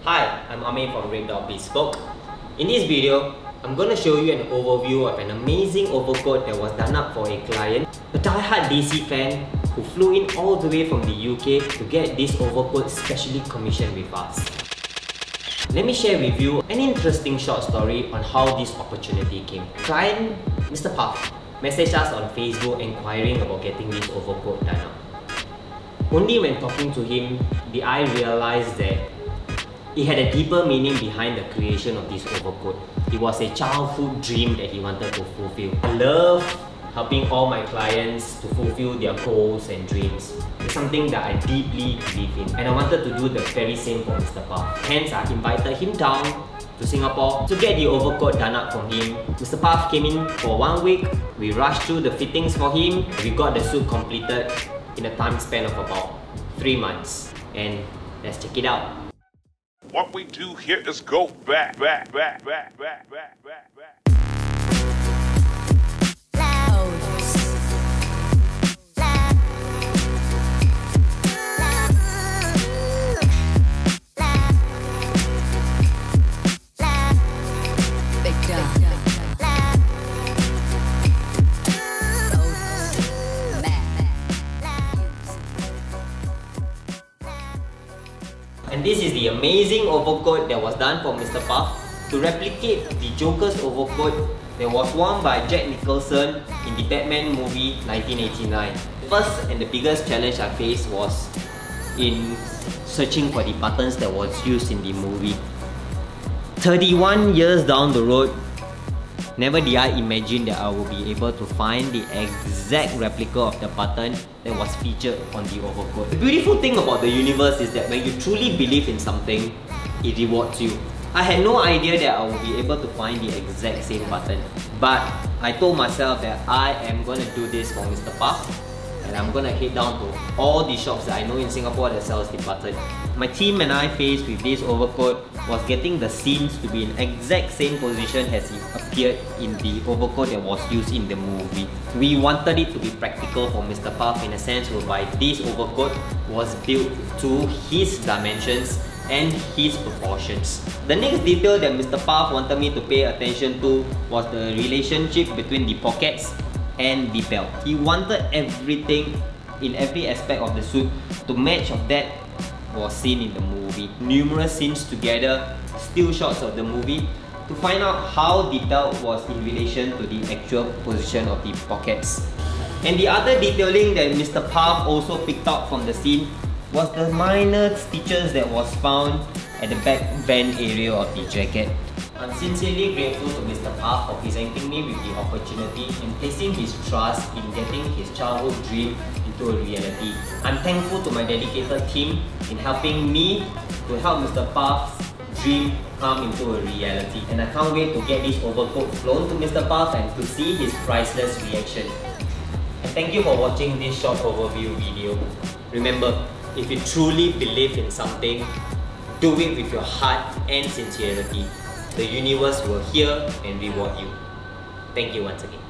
Hi, I'm Amir from Red Dot Bespoke. In this video, I'm going to show you an overview of an amazing overcoat that was done up for a client, a die-hard DC fan who flew in all the way from the UK to get this overcoat specially commissioned with us. Let me share with you an interesting short story on how this opportunity came. Client Mr. Puff messaged us on Facebook inquiring about getting this overcoat done up. Only when talking to him did I realize that it had a deeper meaning behind the creation of this overcoat. It was a childhood dream that he wanted to fulfill. I love helping all my clients to fulfill their goals and dreams. It's something that I deeply believe in, and I wanted to do the very same for Mr. Puff. Hence, I invited him down to Singapore to get the overcoat done up from him. Mr. Puff came in for 1 week. We rushed through the fittings for him. We got the suit completed in a time span of about 3 months. And let's check it out. What we do here is go back. And this is the amazing overcoat that was done for Mr. Puff to replicate the Joker's overcoat that was worn by Jack Nicholson in the Batman movie 1989. The first and the biggest challenge I faced was in searching for the buttons that was used in the movie. 31 years down the road, never did I imagine that I would be able to find the exact replica of the button that was featured on the overcoat. The beautiful thing about the universe is that when you truly believe in something, it rewards you. I had no idea that I would be able to find the exact same button, but I told myself that I am going to do this for Mr. Puff, and I'm going to head down to all the shops that I know in Singapore that sells the button. My team and I faced with this overcoat was getting the seams to be in exact same position as it appeared in the overcoat that was used in the movie. We wanted it to be practical for Mr. Puff in a sense whereby this overcoat was built to his dimensions and his proportions. The next detail that Mr. Puff wanted me to pay attention to was the relationship between the pockets and the belt. He wanted everything in every aspect of the suit to match of that was seen in the movie. Numerous scenes together, still shots of the movie to find out how the belt was in relation to the actual position of the pockets. And the other detailing that Mr. Puff also picked up from the scene was the minor stitches that was found at the back vent area of the jacket. I'm sincerely grateful to Mr. Puff for presenting me with the opportunity and placing his trust in getting his childhood dream into a reality. I'm thankful to my dedicated team in helping me to help Mr. Puff's dream come into a reality. And I can't wait to get this overcoat flown to Mr. Puff and to see his priceless reaction. And thank you for watching this short overview video. Remember, if you truly believe in something, do it with your heart and sincerity. The universe will hear and reward you. Thank you once again.